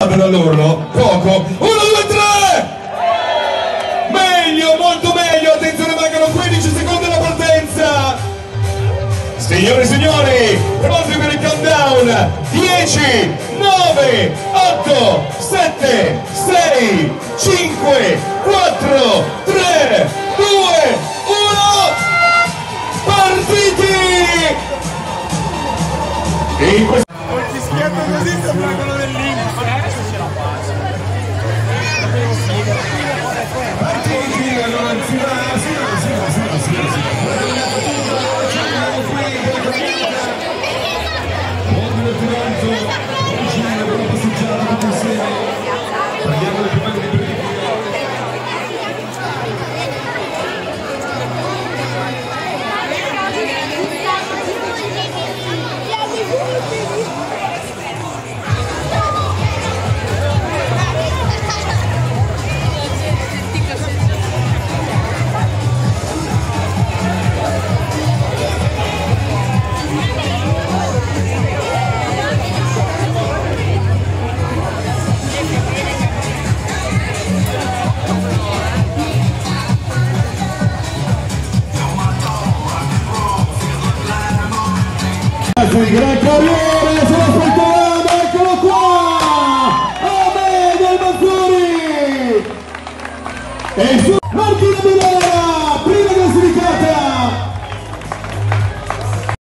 Dall'urlo, poco, 1, 2, 3! Meglio, molto meglio, attenzione, mancano 15 secondi alla partenza! Signore e signori, pronti per il countdown! 10, 9, 8, 7, 6, 5, 4, 3, 2, 1, partiti! E in questo... Il fischietto così sembra quello dell'Inps. Ce la faccio. Gran Cariolo!